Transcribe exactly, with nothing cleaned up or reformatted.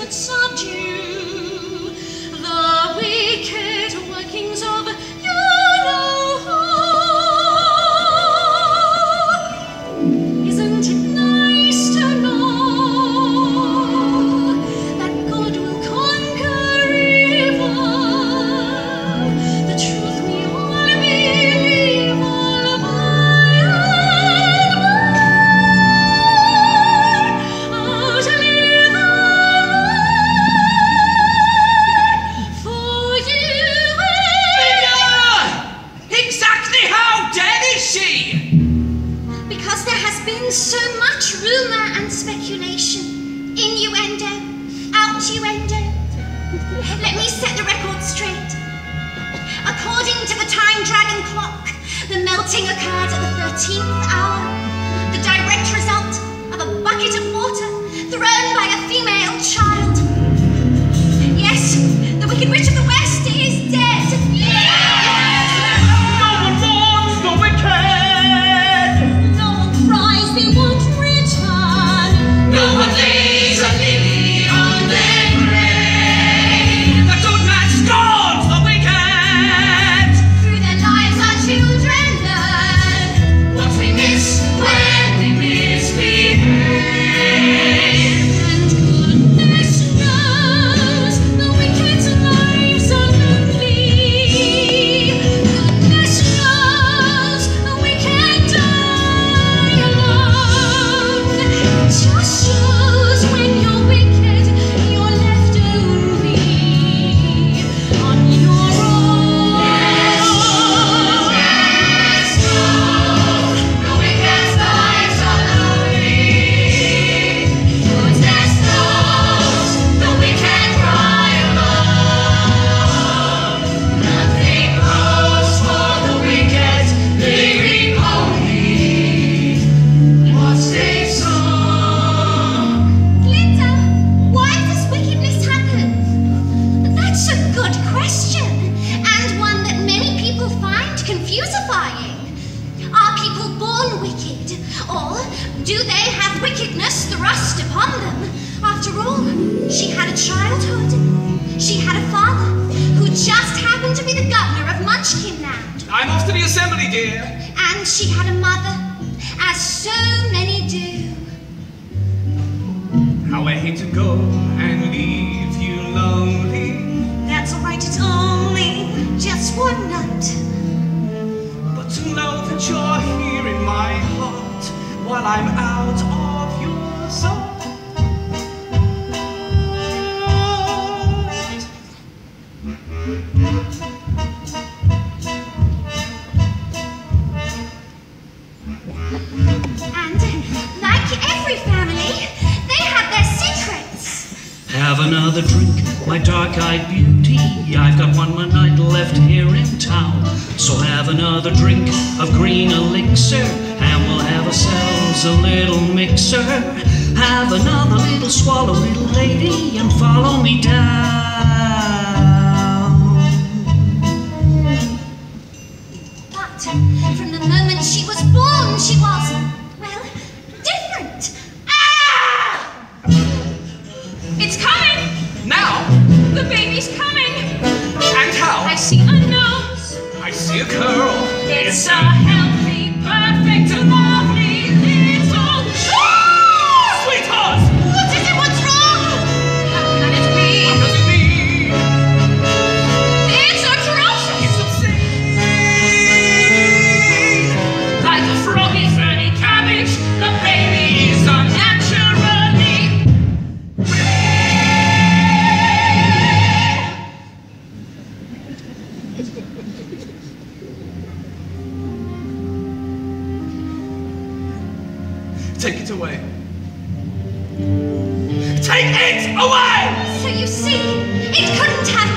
should subdue the wicked workings of you know who. Isn't it nice to know that God will conquer evil? The truth we all believe all by and by. Oh, to live the Lord for you Exactly how dead is she? Because there has been so much rumour and speculation, innuendo, outuendo. Let me set the record straight. According to the time dragon clock, the melting occurred at the thirteenth hour, the direct result of a bucket of water thrown by a female child. Yes, the Wicked Witch of the West is dead. No one mourns the wicked. No one cries they won't return. No one lays a lily on their grave. The good man scorns the wicked. Through their lives our children learn What we miss when we misbehave. and goodness knows the wicked's lives are lonely. Goodness knows the wicked die alone. It just shows when you're wicked, you're left only on your own. The wicked's lives are lonely. Goodness knows the wicked cry alone. Nothing grows for the wicked, they reap only what they sow. Glinda, why does wickedness happen? That's a good question, and one that many people find confusifying. Are people born wicked, or do they have wickedness thrust upon them? After all, she had a childhood. She had a father who just happened to be the governor of Munchkinland. I'm off to the assembly, dear. And she had a mother, as so many do. How I hate to go and leave you lonely. That's all right, it's only just one night. But to know that you're here in my heart while I'm out of your sight. And like every family, they have their secrets. Have another drink, my dark-eyed beauty. I've got one more night left here in town. So have another drink of green elixir, and we'll have ourselves a little mixer. Have another little swallow, little lady, and follow me down. But from the moment she was born, she was, well, different. Ah! It's coming! Now, The baby's coming! and how? I see a nose. I see a curl. It's a healthy, perfect, lovely little... Ah! Sweetheart! What is it? What's wrong? How can it be? What does it mean? It's atrocious! It's obscene. Like a froggy, ferny cabbage, the baby is unnaturally... Take it away. Take it away! So you see, it couldn't have